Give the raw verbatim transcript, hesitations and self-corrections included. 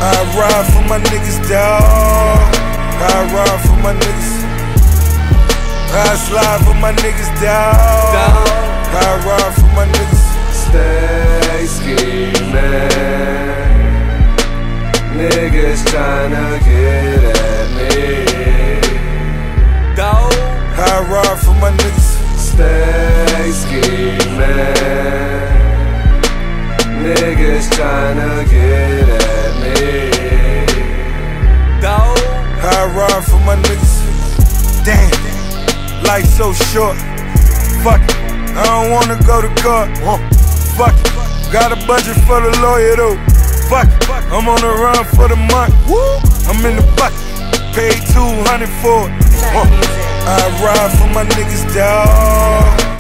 I ride for my niggas, dawg. I ride for my niggas. I slide for my niggas, dawg. I ride for my niggas. Stay scheming. Niggas tryna get at me. Dawg. I ride for my niggas. Stay scheming. Niggas tryna get at me. Dawg. I ride for my niggas. Damn, life so short. Fuck it, I don't wanna go to court. Fuck it, got a budget for the lawyer though. Fuck it, I'm on the run for the month. I'm in the bucket, paid two hundred for it. I ride for my niggas, dawg.